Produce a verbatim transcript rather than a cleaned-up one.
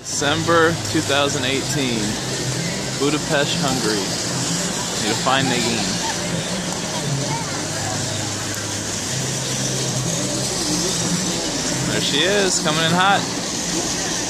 December two thousand eighteen, Budapest, Hungary. Need to find Nagin. There she is, coming in hot.